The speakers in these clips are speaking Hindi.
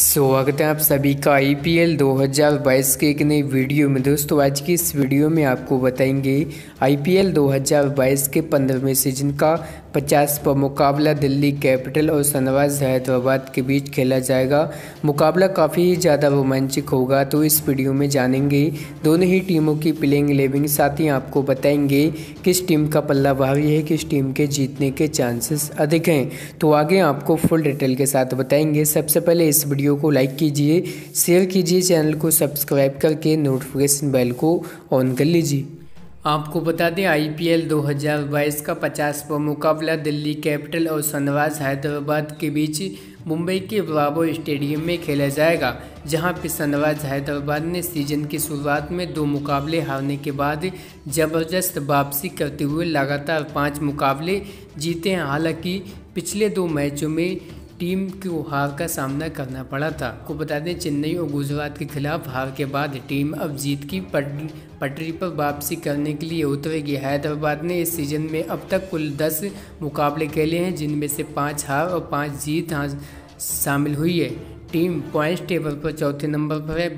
स्वागत है आप सभी का आईपीएल 2022 के एक नई वीडियो में। दोस्तों आज की इस वीडियो में आपको बताएंगे आईपीएल 2022 के 15वें सीजन का 50वां मुकाबला दिल्ली कैपिटल और सनराइजर्स हैदराबाद के बीच खेला जाएगा। मुकाबला काफ़ी ही ज़्यादा रोमांचक होगा, तो इस वीडियो में जानेंगे दोनों ही टीमों की प्लेइंग 11, साथ ही आपको बताएंगे किस टीम का पल्ला भारी है, किस टीम के जीतने के चांसेस अधिक हैं। तो आगे आपको फुल डिटेल के साथ बताएंगे। सबसे पहले इस वीडियो को लाइक कीजिए, शेयर कीजिए, चैनल को सब्सक्राइब करके नोटिफिकेशन बेल को ऑन कर लीजिए। आपको बता दें आईपीएल 2022 का 50वां मुकाबला दिल्ली कैपिटल और सनराइजर्स हैदराबाद के बीच मुंबई के ब्रावो स्टेडियम में खेला जाएगा, जहां पर सनराइजर्स हैदराबाद ने सीजन की शुरुआत में 2 मुकाबले हारने के बाद जबरदस्त वापसी करते हुए लगातार 5 मुकाबले जीते हैं। हालांकि पिछले 2 मैचों में टीम को हार का सामना करना पड़ा था। आपको बता दें चेन्नई और गुजरात के खिलाफ हार के बाद टीम अब जीत की पटरी पर वापसी करने के लिए उतरेगी। हैदराबाद ने इस सीजन में अब तक कुल 10 मुकाबले खेले हैं, जिनमें से 5 हार और 5 जीत शामिल हुई है। टीम पॉइंट्स टेबल पर चौथे नंबर पर है।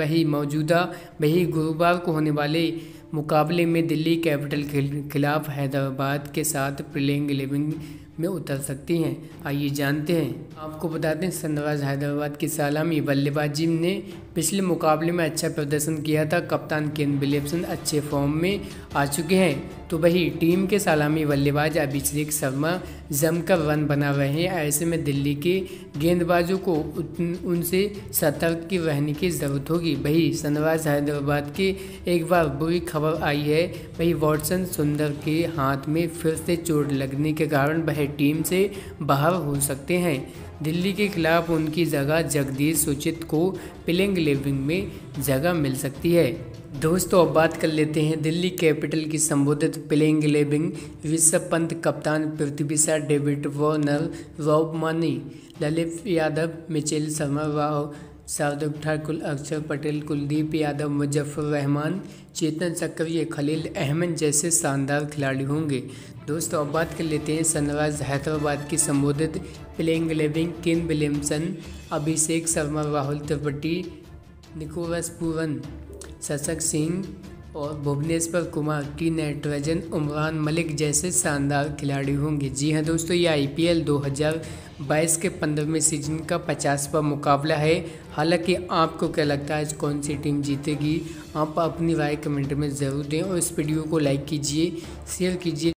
वही गुरुवार को होने वाले मुकाबले में दिल्ली कैपिटल के खिलाफ हैदराबाद के साथ प्लेइंग 11 में उतर सकती हैं। आइए जानते हैं। आपको बता दें सनराइजर्स हैदराबाद की सलामी बल्लेबाजी ने पिछले मुकाबले में अच्छा प्रदर्शन किया था। कप्तान केन विलियमसन अच्छे फॉर्म में आ चुके हैं, तो वही टीम के सलामी बल्लेबाज अभिषेक शर्मा जमकर रन बना रहे हैं। ऐसे में दिल्ली के गेंदबाजों को उनसे सतर्क की रहने की ज़रूरत होगी। वही सनराइजर्स हैदराबाद के एक बार बुरी खबर आई है। वही वॉटसन सुंदर के हाथ में फिर से चोट लगने के कारण वह टीम से बाहर हो सकते हैं। दिल्ली के खिलाफ उनकी जगह जगदीश सुचित को प्लेइंग 11 में जगह मिल सकती है। दोस्तों अब बात कर लेते हैं दिल्ली कैपिटल की संबोधित प्लेइंग 11। ऋषभ पंत कप्तान, पृथ्वी शॉ, डेविड वार्नर, रॉब मानी, ललित यादव, मिचेल शर्मा, शार्दुल ठाकुर, अक्षर पटेल, कुलदीप यादव, मुजफ्फर रहमान, चेतन चक्रीय, खलील अहमद जैसे शानदार खिलाड़ी होंगे। दोस्तों अब बात कर लेते हैं सनराइजर्स हैदराबाद की संबोधित playing 11। Kane Williamson, Abhishek Sharma, Rahul Tripathi, Nicholas Pooran, Shashank Singh और भुवनेश्वर कुमार, टी नटराजन, उमरान मलिक जैसे शानदार खिलाड़ी होंगे। जी हाँ दोस्तों, ये आईपीएल 2022 के 15वें सीजन का 50वां मुकाबला है। हालांकि आपको क्या लगता है कौन सी टीम जीतेगी? आप अपनी राय कमेंट में ज़रूर दें और इस वीडियो को लाइक कीजिए, शेयर कीजिए।